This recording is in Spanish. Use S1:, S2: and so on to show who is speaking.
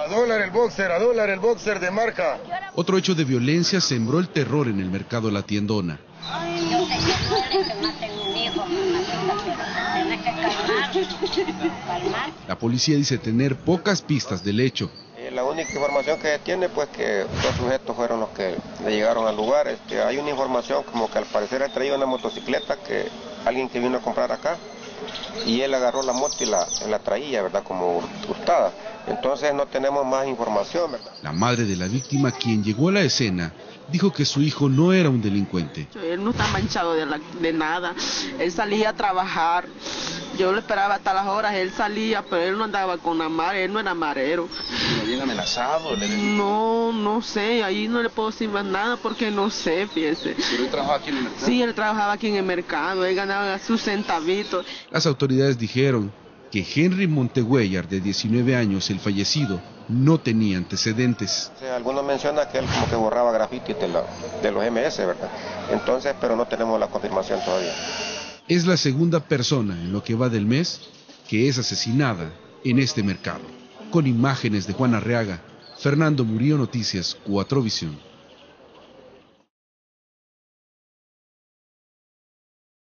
S1: A dólar el boxer de marca.
S2: Otro hecho de violencia sembró el terror en el mercado La Tiendona.
S3: Yo sé que duele que maten a un hijo, pero tenés que calmar.
S2: La policía dice tener pocas pistas del hecho.
S4: La única información que tiene, pues, que dos sujetos fueron los que le llegaron al lugar. Hay una información como que al parecer él traía una motocicleta, que alguien que vino a comprar acá, y él agarró la moto y la traía, ¿verdad?, como hurtada. Entonces no tenemos más información, ¿verdad?
S2: La madre de la víctima, quien llegó a la escena, dijo que su hijo no era un delincuente.
S5: Él no está manchado de nada, él salía a trabajar, yo lo esperaba hasta las horas, él salía, pero él no andaba con amar, él no era amarero.
S6: ¿Le habían amenazado?
S5: No sé, ahí no le puedo decir más nada porque no sé, fíjese.
S6: ¿Pero él trabajaba aquí en el mercado?
S5: Sí, él trabajaba aquí en el mercado, él ganaba sus centavitos.
S2: Las autoridades dijeron que Henry Monteguellar, de 19 años, el fallecido, no tenía antecedentes.
S4: Algunos mencionan que él como que borraba grafitis de los MS, ¿verdad? Entonces, pero no tenemos la confirmación todavía.
S2: Es la segunda persona en lo que va del mes que es asesinada en este mercado. Con imágenes de Juan Arriaga, Fernando Murillo, Noticias 4 Visión.